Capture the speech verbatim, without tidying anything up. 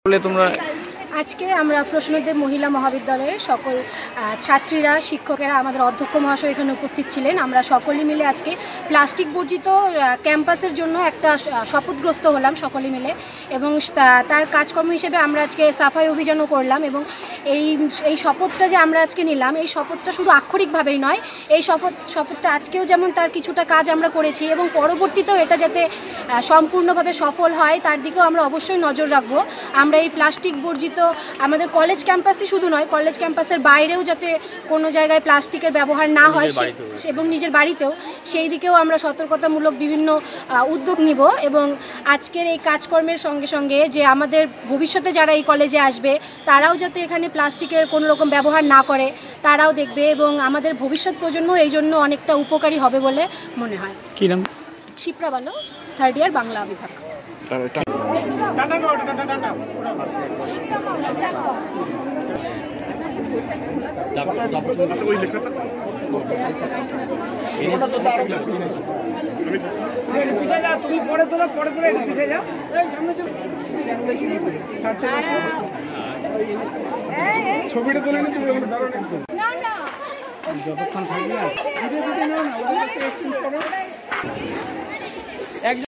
তোমরা আজকে আমরা প্রশ্নদেব মহিলা মহাবিদ্যালয়ের সকল ছাত্রীরা শিক্ষকেরা আমাদের অধ্যক্ষ মহাশয় এখানে উপস্থিত ছিলেন। আমরা সকলে মিলে আজকে প্লাস্টিক বর্জিত ক্যাম্পাসের জন্য একটা শপথগ্রস্ত হলাম সকলে মিলে, এবং তার কাজকর্ম হিসেবে আমরা আজকে সাফাই অভিযানও করলাম। এবং এই এই শপথটা যে আমরা আজকে নিলাম, এই শপথটা শুধু আক্ষরিকভাবেই নয়, এই শপথ শপথটা আজকেও যেমন তার কিছুটা কাজ আমরা করেছি এবং পরবর্তীতেও এটা যাতে সম্পূর্ণভাবে সফল হয় তার দিকেও আমরা অবশ্যই নজর রাখবো। আমরা এই প্লাস্টিক বর্জিত আমাদের কলেজ ক্যাম্পাসই শুধু নয়, কলেজ ক্যাম্পাসের বাইরেও যাতে কোনো জায়গায় প্লাস্টিকের ব্যবহার না হয় এবং নিজের বাড়িতেও, সেই দিকেও আমরা সতর্কতামূলক বিভিন্ন উদ্যোগ নিব। এবং আজকের এই কাজকর্মের সঙ্গে সঙ্গে যে আমাদের ভবিষ্যতে যারা এই কলেজে আসবে তারাও যাতে এখানে প্লাস্টিকের কোনো রকম ব্যবহার না করে তারাও দেখবে, এবং আমাদের ভবিষ্যৎ প্রজন্ম এই জন্য অনেকটা উপকারী হবে বলে মনে হয়। কী নাম? শিপ্রা বালো, থার্ড ইয়ার বাংলা বিভাগ। তুমি পরে তোলো পরে তোলে পিছিয়ে যাও, ছবিটা তোলে না তুমি যতক্ষণ থাকবে না।